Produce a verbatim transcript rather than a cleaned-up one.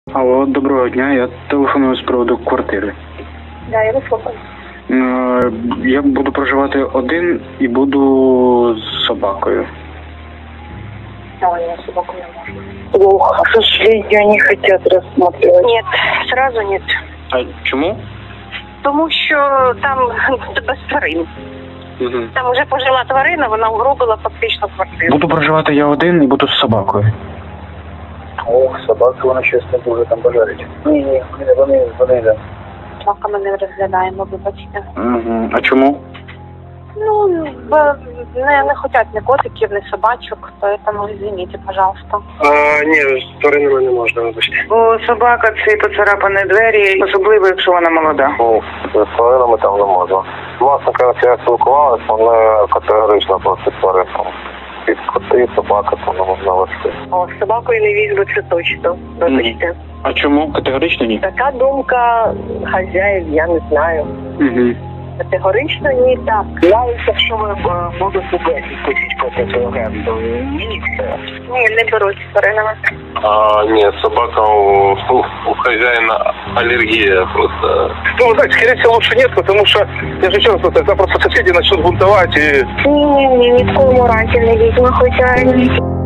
Алло, доброго дня, я телефоную з приводу квартири. Да, я вас слухаю. Е, Я буду проживати один і буду з собакою. Ой, я собаку не могу. Плохо. К сожалению, они хотят рассматривать. Нет, сразу нет. А чому? Тому що там без тварин. Угу. Там вже пожила тварина, вона угробила фактично квартиру. Буду проживати я один і буду з собакою. Ох, собаки вона щось не буде там бажарить. Ні, ні, вони, вони, вони, да. Поки ми не розглядаємо, вибачте. Угу. А чому? Ну, б- не, не хотять ні котиків, ні собачок, поэтому извините, пожалуйста. А, ні, з тваринами не можна, вибачте. Бо собака це поцарапані двері, особливо, якщо вона молода. Ну, з тваринами там не можна. Власне, я спілкувалася, вони категорично проти тварин. І коти, і собака, то не можна вести. О, з собакою не візьму, це точно, вибачте. А чому? Категорично ні? Така думка хазяїв, я не знаю. Угу. Категорично ні, так. Навіть якщо ви будете десять тисяч платити оренду, ні, все. Ні, не беруть з тваринами. А, ні, собака у, у хозяина аллергия просто. Ну, знаете, скорее всего, лучше нет, потому что, я же честно, тогда просто соседи начнут бунтовать и... Ні, ні, ні, ні в коєму разі не візьму, хоча